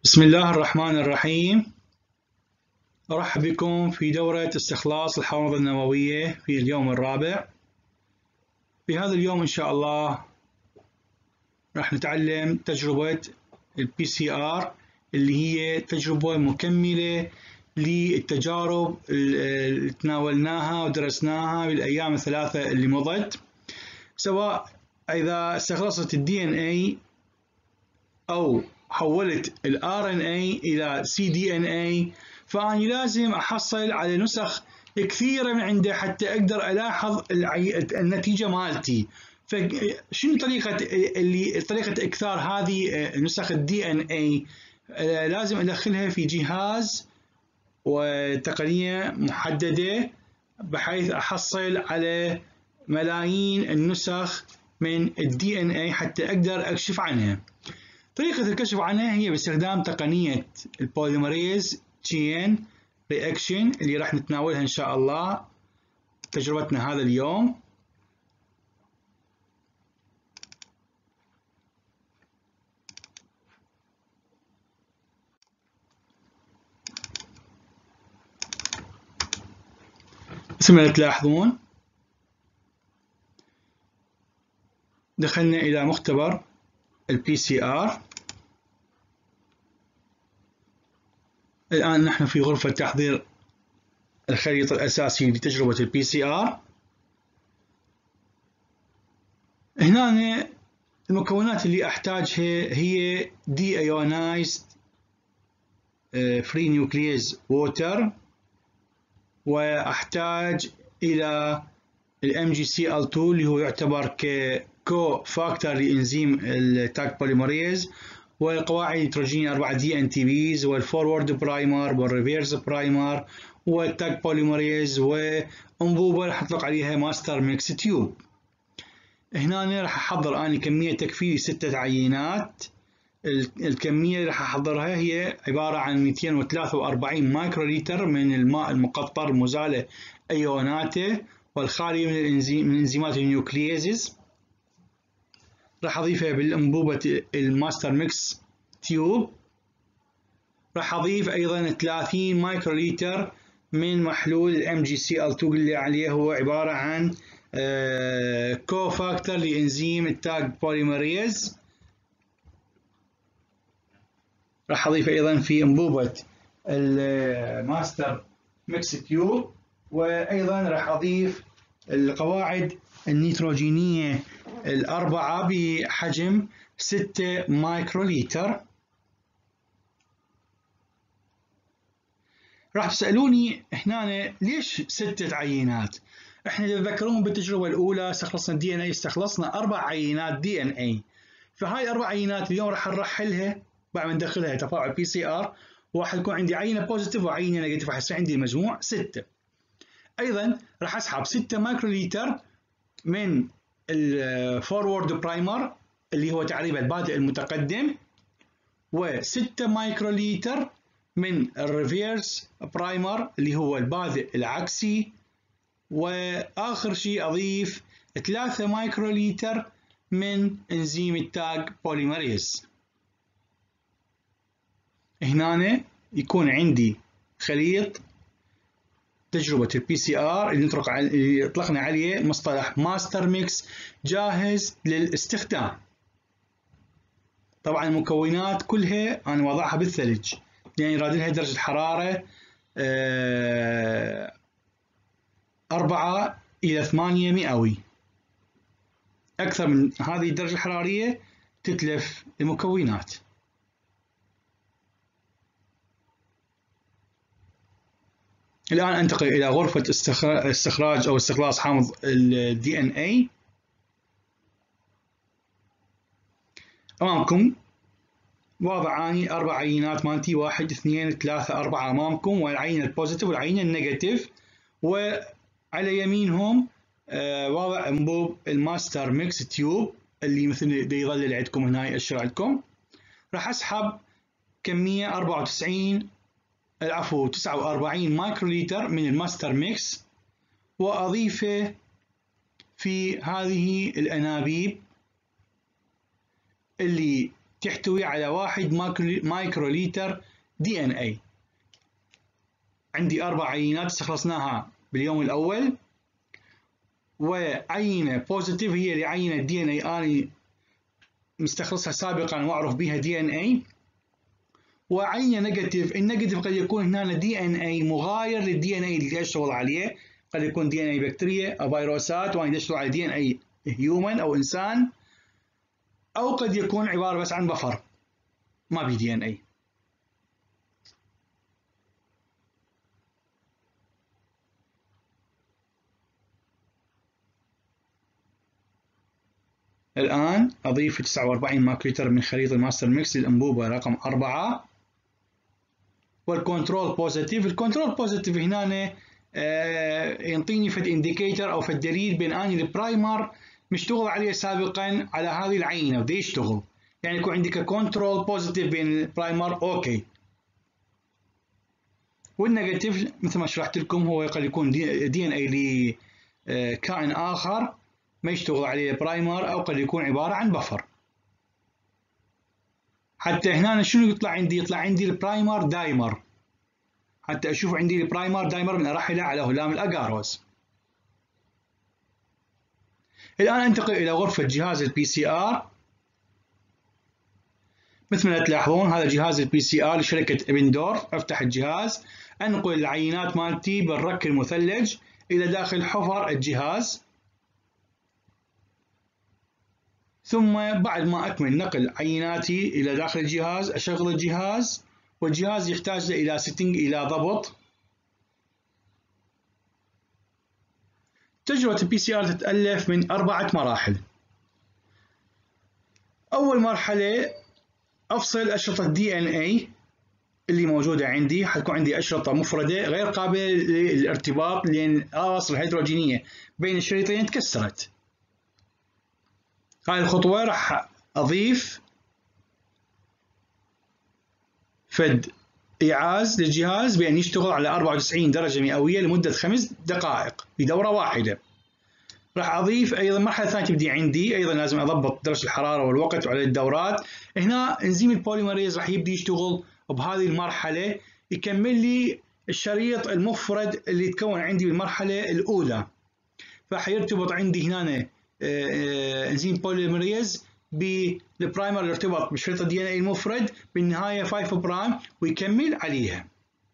بسم الله الرحمن الرحيم. أرحب بكم في دورة استخلاص الحوامض النووية في اليوم الرابع. في هذا اليوم إن شاء الله راح نتعلم تجربة PCR اللي هي تجربة مكملة للتجارب اللي تناولناها ودرسناها بالأيام الثلاثة اللي مضت، سواء إذا استخلصت DNA أو حولت ال RNA إلى cDNA، فأنا لازم أحصل على نسخ كثيرة من عنده حتى أقدر ألاحظ النتيجة مالتي. فشنو طريقة إكثار هذه نسخ DNA؟ لازم أدخلها في جهاز وتقنية محددة بحيث أحصل على ملايين النسخ من DNA حتى أقدر أكشف عنها. طريقة الكشف عنها هي باستخدام تقنية البوليمريز تشين رياكشن اللي راح نتناولها إن شاء الله تجربتنا هذا اليوم. مثل ما تلاحظون دخلنا إلى مختبر PCR. الآن نحن في غرفة تحضير الخليط الأساسي لتجربة PCR. هنا المكونات اللي أحتاجها هي deionized free nuclease water، وأحتاج إلى MgCl2 اللي هو يعتبر كو فاكتور لإنزيم التاج بوليمريز، والقواعد النيتروجينية 4 DNTBs والفورورد برايمر والريفيرس برايمر والتاج بوليمريز وأنبوبة راح أطلق عليها ماستر ميكس تيوب. هنا راح أحضر أنا كمية تكفي 6 عينات. الكمية اللي راح أحضرها هي عبارة عن 243 مايكروليتر من الماء المقطر مزالة أيوناته والخالي من انزيمات النيوكلييزز. راح أضيفها بالأنبوبة الماستر ميكس تيوب. راح أضيف أيضا 30 مايكروليتر من محلول MgCl2 اللي عليه هو عبارة عن كو فاكتور لإنزيم التاج بوليمريز. راح أضيف أيضا في أنبوبة الماستر ميكس تيوب، وأيضا راح أضيف القواعد النيتروجينية الأربعة بحجم 6 مايكروليتر. راح تسألوني هنا ليش 6 عينات؟ احنا تذكرون بالتجربة الأولى استخلصنا DNA، استخلصنا 4 عينات DNA، فهاي 4 عينات اليوم راح نرحلها بعد ما ندخلها تفاعل PCR، وراح يكون عندي عينة بوزيتيف وعينة نيجاتيف، راح يصير عندي المجموع 6. أيضا راح أسحب 6 مايكروليتر من الفورورد برايمر اللي هو تعريب البادئ المتقدم، و6 مايكروليتر من الريفيرس برايمر اللي هو البادئ العكسي، وآخر شيء أضيف 3 مايكروليتر من انزيم التاج بوليمريز. هنا يكون عندي خليط تجربة PCR اللي اطلقنا عليه مصطلح ماستر ميكس جاهز للاستخدام. طبعا المكونات كلها أنا وضعها بالثلج، يعني يراد لها درجة حرارة 4 إلى 8 مئوي. أكثر من هذه الدرجة الحرارية تتلف المكونات. الآن أنتقل إلى غرفة استخراج أو استخلاص حامض ال DNA. أمامكم واضع أني 4 عينات مالتي، 1 2 3 4 أمامكم، والعينة البوزيتيف والعينة النيجاتيف، وعلى يمينهم واضع أنبوب الماستر ميكس تيوب اللي مثل اللي يظلل عندكم هنا يأشر عندكم. راح أسحب كمية 49 مايكروليتر من الماستر ميكس، وأضيفه في هذه الأنابيب اللي تحتوي على 1 مايكروليتر دي ان اي. عندي 4 عينات استخلصناها باليوم الأول، وعينة بوزيتيف هي اللي عينة دي ان اي أنا مستخلصها سابقا وأعرف بها دي ان اي، وعينة نيجاتيف. النيجاتيف قد يكون هنا دي ان اي مغاير للدي ان اي اللي أشتغل عليه، قد يكون دي ان اي بكتيريا أو فيروسات وأنا أشتغل على دي ان اي هيومن أو إنسان، أو قد يكون عبارة بس عن بفر ما بي دي ان اي. الآن أضيف 49 مايكروليتر من خليط الماستر ميكس للأنبوبة رقم 4 والكنترول بوزيتيف. الكنترول بوزيتيف هنا ينطيني فد انديكيتر أو فد دليل بين أني البرايمر مشتغل عليه سابقا على هذه العينة وده يشتغل، يعني يكون عندك كنترول بوزيتيف بين البرايمر أوكي. والنيجاتيف مثل ما شرحت لكم هو قد يكون دي ان اي لكائن آخر ما يشتغل عليه برايمر، أو قد يكون عبارة عن بفر. حتى هنا شنو يطلع عندي؟ يطلع عندي البرايمر دايمر، حتى أشوف عندي البرايمر دايمر من أرحله على هلام الأجاروس. الآن أنتقل إلى غرفة جهاز البي سي آر. مثل ما تلاحظون هذا جهاز البي سي آر لشركة ابندورف. أفتح الجهاز، أنقل العينات مالتي بالرك المثلج إلى داخل حفر الجهاز، ثم بعد ما أكمل نقل عيناتي إلى داخل الجهاز أشغل الجهاز، والجهاز يحتاج إلى سيتنج إلى ضبط. تجربة البي سي آر تتألف من 4 مراحل. أول مرحلة أفصل أشرطة دي ان اي اللي موجودة عندي، حتكون عندي أشرطة مفردة غير قابلة للارتباط لأن الأواصر الهيدروجينية بين الشريطين تكسرت. هاي الخطوة راح أضيف فد إيعاز للجهاز بأن يشتغل على 94 درجة مئوية لمدة 5 دقائق بدورة واحدة. راح أضيف أيضا مرحلة ثانية تبدي عندي، أيضا لازم أضبط درجة الحرارة والوقت وعلى الدورات. هنا إنزيم البوليمريز راح يبدي يشتغل بهذه المرحلة، يكمل لي الشريط المفرد اللي يتكون عندي بالمرحلة الأولى. فحيرتبط عندي هنا إنزيم بوليمريز بالبرايمر اللي ارتبط بشريط الدي ان اي المفرد بالنهاية 5 برايم ويكمل عليها.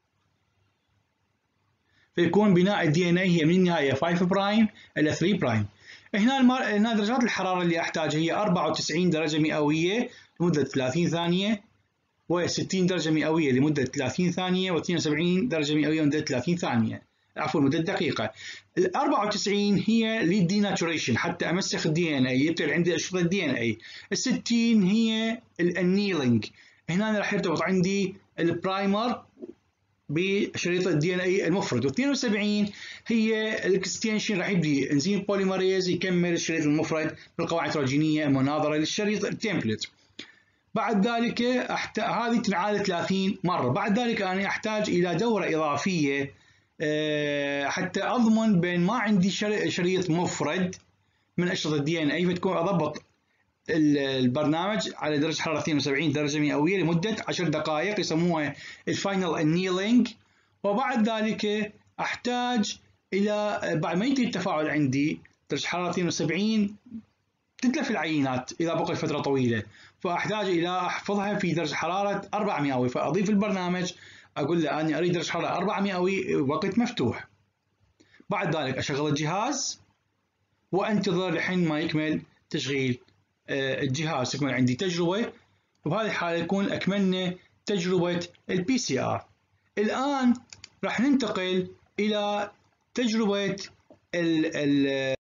فيكون بناء الدي ان اي هي من النهاية 5 برايم إلى 3 برايم. هنا درجات الحرارة اللي أحتاجها هي 94 درجة مئوية لمدة 30 ثانية، و60 درجة مئوية لمدة 30 ثانية، و72 درجة مئوية لمدة 30 ثانية، عفوا مدة دقيقة. ال 94 هي للديناتوريشن حتى أمسخ الدي ان اي، يبطل عندي أشرطة الدي ان اي. ال 60 هي الانيلينج، هنا راح يرتبط عندي البرايمر بشريط الدي ان اي المفرد. و72 هي الاكستنشن، راح يبدي انزيم بوليمريز يكمل الشريط المفرد بالقواعد الهيدروجينيه المناظره للشريط التمبلت. بعد ذلك هذه تنعاد 30 مره. بعد ذلك انا احتاج الى دوره اضافيه حتى اضمن بين ما عندي شريط مفرد من اشرطه الدي ان اي، فتكون اضبط البرنامج على درجة حرارة 72 درجة مئوية لمدة 10 دقائق يسموها الفاينل انيلينج. وبعد ذلك أحتاج إلى بعد ما ينتهي التفاعل عندي درجة حرارة 72 تتلف العينات إذا بقيت فترة طويلة، فأحتاج إلى أحفظها في درجة حرارة 4 مئوي، فأضيف البرنامج أقول له أني أريد درجة حرارة 4 مئوي وقت مفتوح. بعد ذلك أشغل الجهاز وأنتظر لحين ما يكمل تشغيل الجهاز، تكون عندي تجربة، وبهذه الحالة يكون أكملنا تجربة البي سي آر. الآن راح ننتقل إلى تجربة ال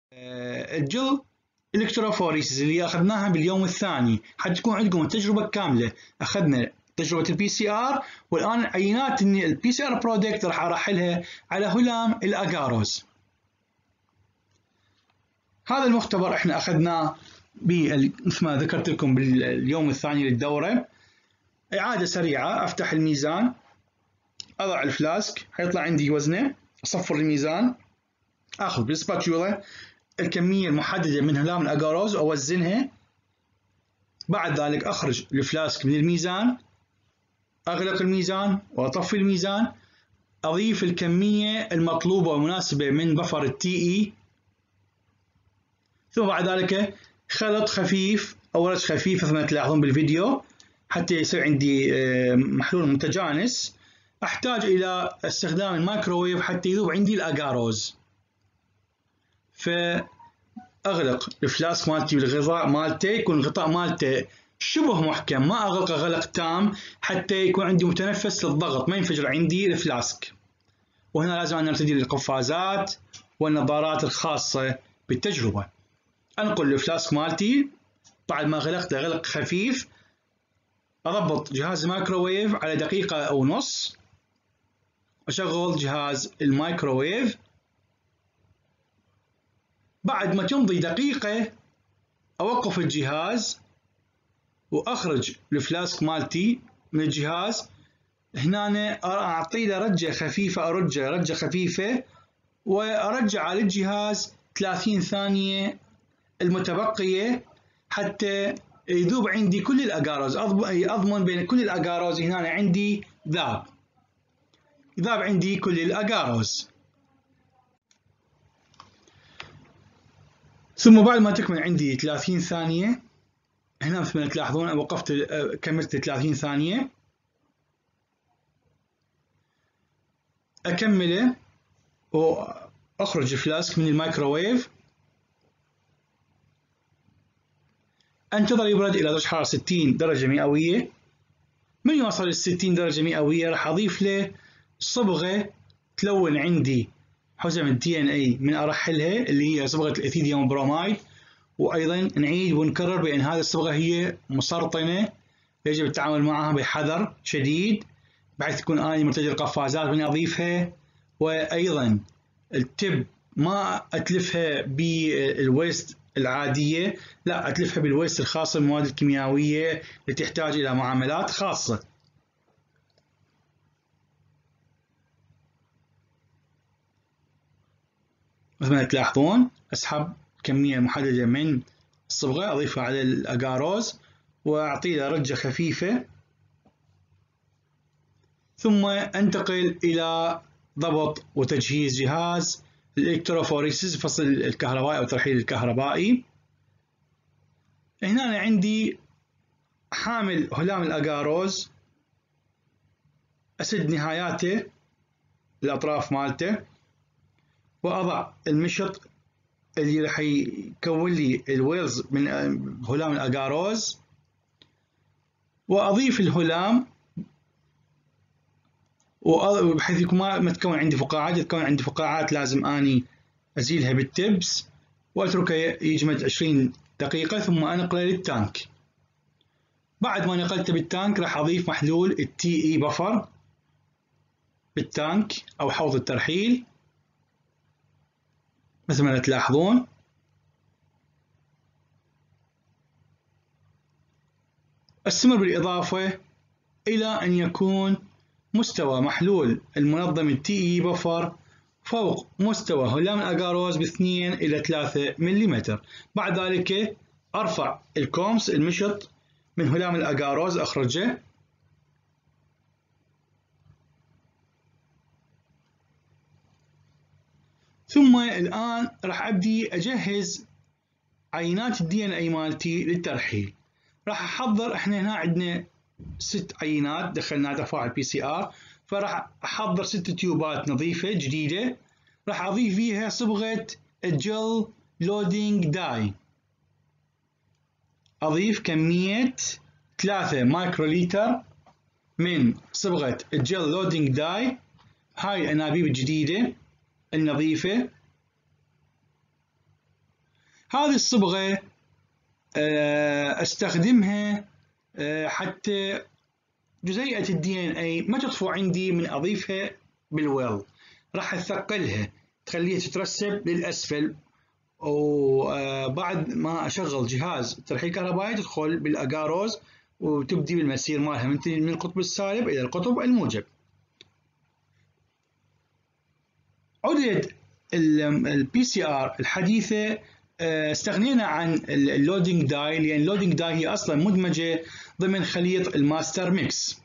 الجل electrophoresis اللي اخذناها باليوم الثاني، حتى تكون عندكم التجربه كامله. اخذنا تجربه البي سي ار، والان عينات البي سي ار برودكت راح ارحلها على هلام الاجاروز. هذا المختبر احنا اخذناه مثل ما ذكرت لكم باليوم الثاني للدوره. اعاده سريعه، افتح الميزان، اضع الفلاسك، حيطلع عندي وزنه، اصفر الميزان، اخذ بالسباتشولا الكميه المحدده من هلام الاجاروز واوزنها. بعد ذلك اخرج الفلاسك من الميزان، اغلق الميزان واطفي الميزان، اضيف الكميه المطلوبه والمناسبه من بفر التي اي، ثم بعد ذلك خلط خفيف او رش خفيف مثل ما تلاحظون بالفيديو حتى يصير عندي محلول متجانس. احتاج الى استخدام الميكروويف حتى يذوب عندي الاجاروز. فاغلق الفلاسك مالتي بالغطاء مالته، يكون الغطاء مالته شبه محكم، ما اغلقه غلق تام حتى يكون عندي متنفس للضغط، ما ينفجر عندي الفلاسك. وهنا لازم ان نرتدي القفازات والنظارات الخاصه بالتجربه. انقل الفلاسك مالتي بعد ما غلقته غلق خفيف، اضبط جهاز الميكروويف على دقيقه او نص، اشغل جهاز الميكروويف. بعد ما تمضي دقيقه اوقف الجهاز واخرج الفلاسك مالتي من الجهاز. هنا اعطي له رجه خفيفه، رجه خفيفه، وارجع للجهاز 30 ثانيه المتبقيه حتى يذوب عندي كل الاجاروز. اضمن بين كل الاجاروز هنا عندي ذاب عندي كل الاجاروز. ثم بعد ما تكمل عندي 30 ثانيه، هنا مثل ما تلاحظون وقفت كملت 30 ثانيه، اكمله واخرج الفلاسك من الميكروويف. انتظر يبرد الى درجه حراره 60 درجه مئويه. من يوصل ل 60 درجه مئويه راح اضيف له صبغه تلون عندي حزم الدي ان اي من ارحلها، اللي هي صبغه الايثيديوم برومايد. وايضا نعيد ونكرر بان هذه الصبغه هي مسرطنه، يجب التعامل معها بحذر شديد بحيث تكون اني مرتدي القفازات من اضيفها. وايضا التب ما اتلفها بالويست العاديه، لا اتلفها بالويست الخاصه بالمواد الكيميائيه التي تحتاج الى معاملات خاصه. مثل ما تلاحظون اسحب كميه محدده من الصبغه اضيفها على الاجاروز واعطي له رجه خفيفه، ثم انتقل الى ضبط وتجهيز جهاز الالكتروفوريسيس، فصل الكهربائي او الترحيل الكهربائي. هنا أنا عندي حامل هلام الاجاروز، اسد نهاياته الاطراف مالته، واضع المشط اللي راح يكون لي الويلز من هلام الاجاروز، واضيف الهلام بحيث يكون ما تكون عندي فقاعات. تكون عندي فقاعات لازم اني ازيلها بالتبس واتركه يجمد 20 دقيقة ثم انقله للتانك. بعد ما نقلته بالتانك راح اضيف محلول التي اي بفر بالتانك او حوض الترحيل مثل ما تلاحظون. استمر بالاضافة الى ان يكون مستوى محلول المنظم التي اي بفر فوق مستوى هلام الاجاروز ب 2 إلى 3 ملم. بعد ذلك ارفع الكومس المشط من هلام الاجاروز اخرجه، ثم الان راح ابدي اجهز عينات الدي ان اي مالتي للترحيل. راح احضر، احنا هنا عندنا 6 عينات دخلنا دفاع البي سي ار، فراح احضر 6 تيوبات نظيفه جديده، راح اضيف فيها صبغه الجل لودينج داي. اضيف كميه 3 مايكروليتر من صبغه الجل لودينج داي، هاي الانابيب الجديده النظيفه. هذه الصبغة استخدمها حتى جزيئة الدي ان اي ما تطفو عندي من اضيفها بالويل، راح اثقلها تخليها تترسب للاسفل، وبعد ما اشغل جهاز الترحيل الكهربائي تدخل بالاجاروز وتبدي بالمسير مالها من القطب السالب الى القطب الموجب. عدد البي سي ار الحديثه استغنينا عن اللودينج داي، لان اللودينج داي هي اصلا مدمجه ضمن خليط الماستر ميكس.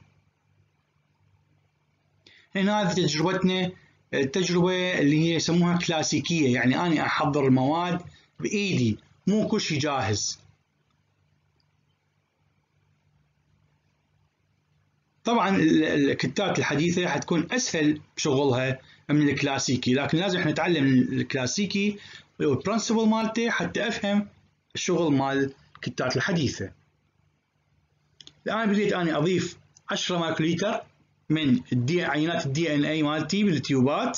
هنا هذه تجربتنا، التجربه اللي هي يسموها كلاسيكيه، يعني انا احضر المواد بايدي مو كل شيء جاهز. طبعا الكتات الحديثه حتكون اسهل شغلها من الكلاسيكي، لكن لازم احنا نتعلم الكلاسيكي والبرنسبل مالته حتى افهم الشغل مال الكتات الحديثه. الان بديت اني اضيف 10 مايكروليتر من عينات الدي ان اي مالتي بالتيوبات.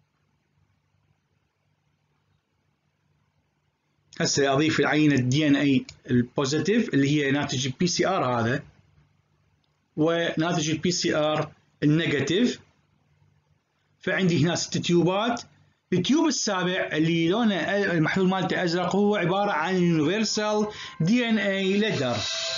هسه اضيف العينه الدي ان اي البوزيتيف اللي هي ناتج البي سي ار هذا، وناتج البي سي ار النيجاتيف. فعندي هنا 6 تيوبات. التيوب السابع اللي لونه المحلول مالته ازرق هو عباره عن يونيفرسال دي ان اي ليدر.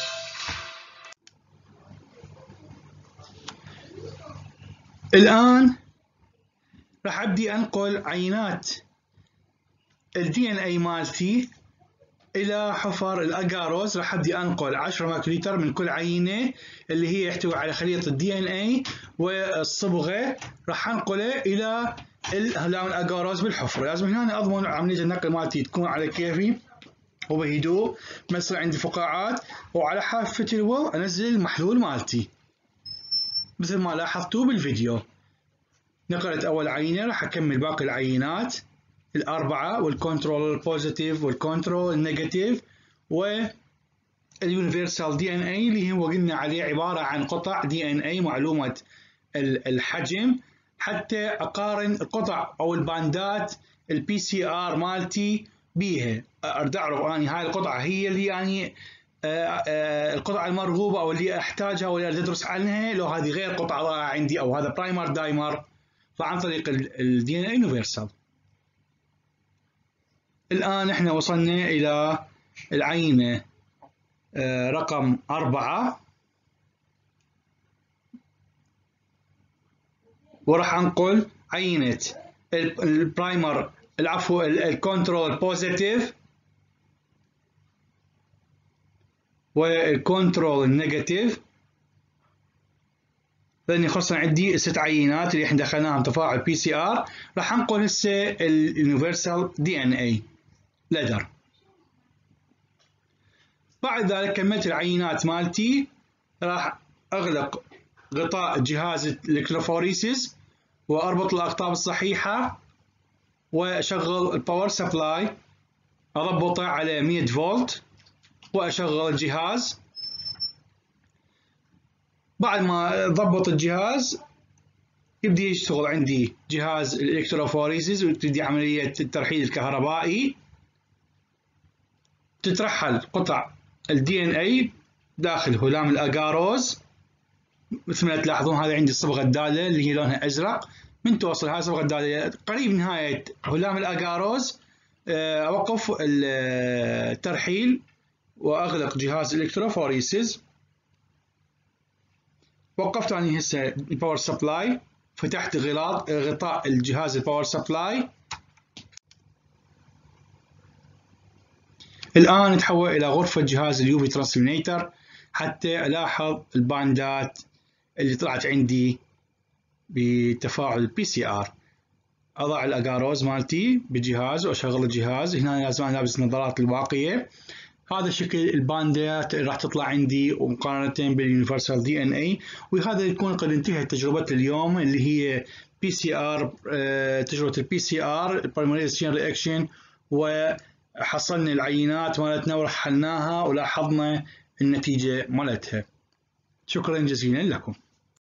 الان راح ابدي انقل عينات الدي ان اي مالتي الى حفر الاجاروز. راح ابدي انقل 10 مايكروليتر من كل عينه اللي هي يحتوي على خليط الدي ان اي والصبغه، راح انقله الى هلام الاجاروز بالحفره. لازم هنا اضمن عمليه النقل مالتي تكون على كيفي وبهدوء، ما يصير عندي فقاعات، وعلى حافه الو انزل المحلول مالتي مثل ما لاحظتوا بالفيديو. نقلت اول عينه، راح اكمل باقي العينات الأربعة، والكنترول البوزيتيف والكنترول النيجاتيف واليونيفرسال دي ان اي اللي هو قلنا عليه عبارة عن قطع دي ان اي معلومة الحجم، حتى أقارن القطع أو الباندات البي سي ار مالتي بيها. أريد أعرف أني هاي القطعة هي اللي يعني القطعة المرغوبة أو اللي أحتاجها واللي أريد أدرس عنها، لو هذه غير قطعة ضائعة عندي أو هذا برايمر دايمر، فعن طريق الدي ان اي يونيفرسال. الآن احنا وصلنا إلى العينة رقم 4، وراح أنقل عينة البرايمر العفو الكنترول بوزيتيف والكنترول النيجاتيف، لأن خصنا عندي 6 عينات اللي احنا دخلناهم تفاعل بي سي ار. راح أنقل هسه اليونيفرسال دي ان اي ليدر. بعد ذلك كملت العينات مالتي، راح اغلق غطاء جهاز الالكتروفوريسيس واربط الاقطاب الصحيحه واشغل الباور سبلاي، اضبطه على 100 فولت واشغل الجهاز. بعد ما ضبط الجهاز يبدي يشتغل عندي جهاز الالكتروفوريسيس وتبدي عمليه الترحيل الكهربائي. تترحل قطع الدي ان اي داخل هلام الاجاروز مثل ما تلاحظون. هذا عندي الصبغه الداله اللي هي لونها ازرق. من توصل هاي الصبغه الداله قريب نهايه هلام الاجاروز اوقف الترحيل واغلق جهاز الالكتروفوريسيس. وقفت اني هسه الباور سبلاي، فتحت غطاء الجهاز الباور سبلاي. الآن نتحول إلى غرفة جهاز اليوفي ترانسلينيتر حتى ألاحظ الباندات اللي طلعت عندي بتفاعل البي سي ار. أضع الأجاروز مالتي بالجهاز وأشغل الجهاز. هنا لازم أنا لابس النظارات الواقية. هذا شكل الباندات اللي راح تطلع عندي مقارنة باليونيفرسال دي ان اي. وهذا يكون قد انتهت تجربة اليوم اللي هي بي سي ار، تجربة البي سي ار البوليمريز تشين رياكشن، وحصلنا العينات مالتنا ورحلناها ولاحظنا النتيجة مالتها. شكرا جزيلا لكم.